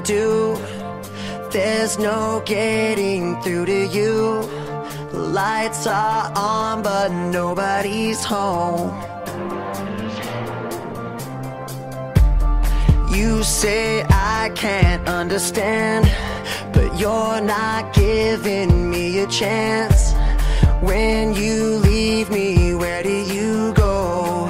do. There's no getting through to you. The lights are on but nobody's home. You say I can't understand, but you're not giving me a chance. When you leave me, where do you go?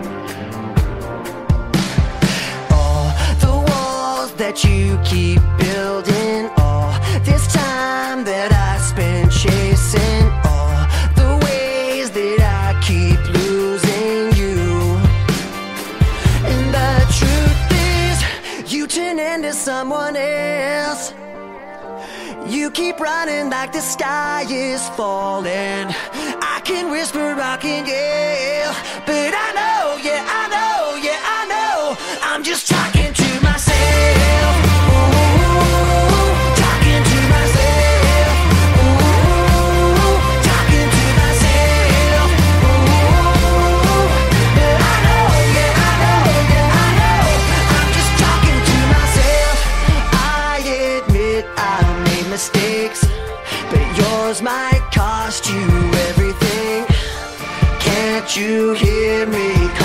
All the walls that you keep building, all this time that I spent chasing, all the ways that I keep losing you. And the truth is, you turn into someone else. You keep running like the sky is falling. I can whisper, I can yell, but I know, yeah, I know, yeah, I know, I'm just talking to myself. Ooh, talking to myself. Ooh, talking to myself. Ooh, but I know, yeah, I know, yeah, I know, I'm just talking to myself. I admit I made mistakes, but yours might cost you everything. Can't you hear me